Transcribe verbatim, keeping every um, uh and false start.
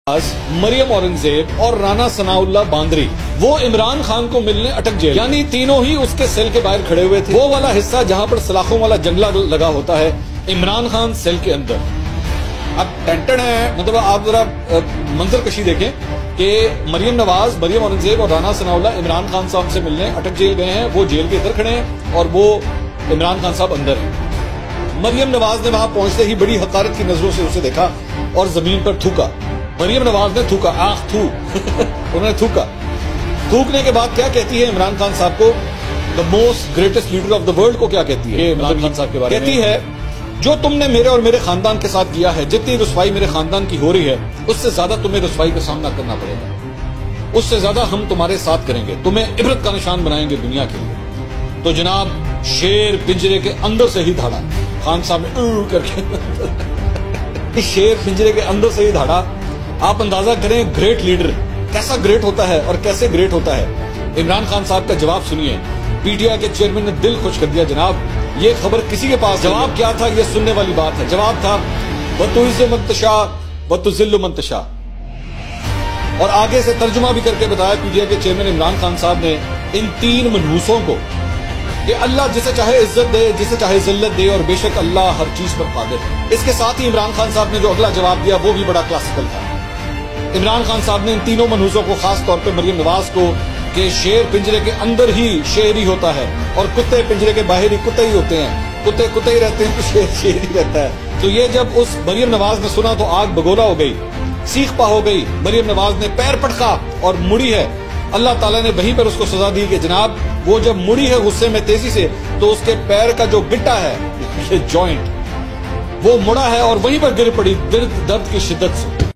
मरियम औरंगजेब और राना सनाउल्लाह बांदरी वो इमरान खान को मिलने अटक जेल, यानी तीनों ही उसके सेल के बाहर खड़े हुए थे। वो वाला हिस्सा जहां पर सलाखों वाला जंगला लगा होता है, इमरान खान सेल के अंदर। अब टेंटन है, मतलब आप जरा मंजर कशी देखें कि मरियम नवाज, मरियम औरंगजेब और राना सनाउल्लाह इमरान खान साहब से मिलने अटक जेल गए हैं। वो जेल के इधर खड़े हैं और वो इमरान खान साहब अंदर है। मरियम नवाज ने वहां पहुंचते ही बड़ी हकारत की नजरों से उसे देखा और जमीन पर थूका। मरियम नवाज ने थूका, आख थू उन्होंने थूका। थूकने के बाद क्या कहती है इमरान खान साहब को, the most greatest leader of the world को क्या कहती है इमरान खान साहब के बारे में? कहती है, जो तुमने मेरे और मेरे खानदान के साथ किया है, जितनी रुसवाई मेरे खानदान की हो रही है, उससे ज्यादा तुम्हें रुसवाई का सामना करना पड़ेगा। उससे ज्यादा हम तुम्हारे साथ करेंगे, तुम्हें इबरत का निशान बनाएंगे दुनिया के लिए। तो जनाब शेर पिंजरे के अंदर से ही धाड़ा, खान साहब ने करके शेर पिंजरे के अंदर से ही धाड़ा। आप अंदाजा करें ग्रेट लीडर कैसा ग्रेट होता है और कैसे ग्रेट होता है। इमरान खान साहब का जवाब सुनिए। पीटीआई के चेयरमैन ने दिल खुश कर दिया जनाब। ये खबर किसी के पास, जवाब क्या था ये सुनने वाली बात है। जवाब था वतुइज़्ज़ु मन तशा वतुज़िल्लु मन तशा। और आगे से तर्जुमा भी करके बताया पीटीआई के चेयरमैन इमरान खान साहब ने इन तीन मनहूसों को कि अल्लाह जिसे चाहे इज्जत दे, जिसे चाहे जिल्लत दे, और बेशक अल्लाह हर चीज पर कादिर है। इसके साथ ही इमरान खान साहब ने जो अगला जवाब दिया वो भी बड़ा क्लासिकल था। इमरान खान साहब ने इन तीनों मनहूसों को, खास तौर पे मरियम नवाज को, कि शेर पिंजरे के अंदर ही शेर ही होता है और कुत्ते पिंजरे के बाहर ही कुत्ते ही होते हैं। कुत्ते कुत्ते ही रहते हैं तो शेर शेर ही रहता है। तो ये जब उस मरियम नवाज ने सुना तो आग बगोला हो गई, सीख पा हो गई। मरियम नवाज ने पैर पटका और मुड़ी है। अल्लाह ताला ने वहीं पर उसको सजा दी कि जनाब वो जब मुड़ी है गुस्से में तेजी से, तो उसके पैर का जो गिट्टा है, ये जॉइंट, वो मुड़ा है और वहीं पर गिर पड़ी दर्द दर्द की शिद्दत से।